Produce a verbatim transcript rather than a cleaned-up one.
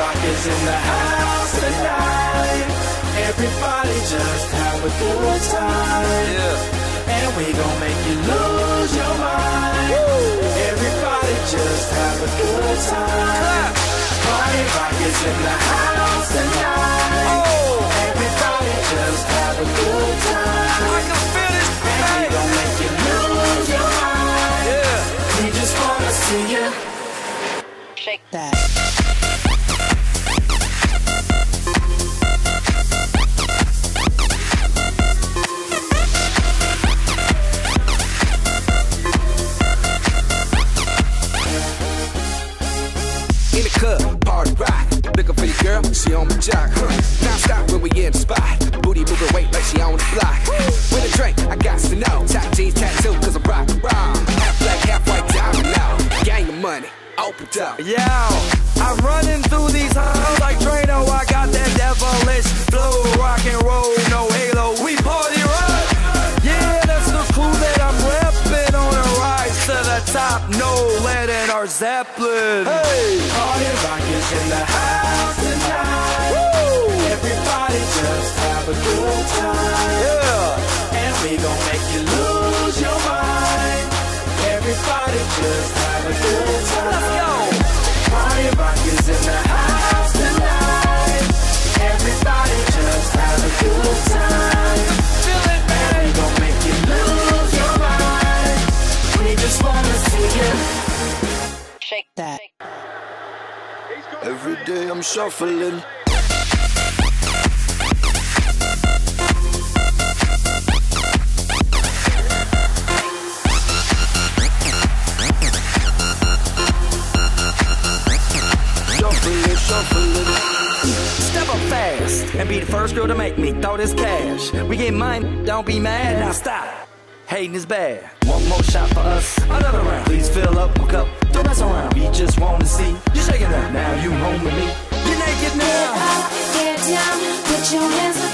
rock is in the house tonight. Everybody just have a good time. Yeah. And we gon' make you lose your mind. Woo. Everybody just have a good time. Party rock is in the house tonight. Oh. Everybody just have a good time. I can feel it. And we gon' make you lose your mind. Yeah. We just wanna see you shake that. In the club, party rock. Looking for your girl, she on my jock. Huh. Now stop when we in the spot. Booty moving weight like she on the block. With a drink, I got to know. Top jeans tattoo, cause I'm rock, rock. Half black, half white, diamond now. Gang of money, opened up. Yo, I'm running through these halls like Drano. I got that devilish flow, rock and roll, no halo. We party rock. Yeah, that's the clue that I'm repping on a rise to the top. No lead in our Zeppelin. Hey, party rock is in the house tonight. Woo. Everybody just have a good time. Yeah, and we gon' make you lose your mind. Everybody just have a good time. Let's go. Party rock is in the house tonight. Everybody just have a good time. Feel it, man. And we gon' make you lose your mind. We just wanna see you shake that. Every day I'm shuffling. Step up fast and be the first girl to make me throw this cash. We get mine, don't be mad, now stop. Hating is bad. One more shot for us, another round. Please fill up my cup, don't mess around. We just wanna see you shaking up. Now you home with me. You're naked now. Get up, get down, put your hands up.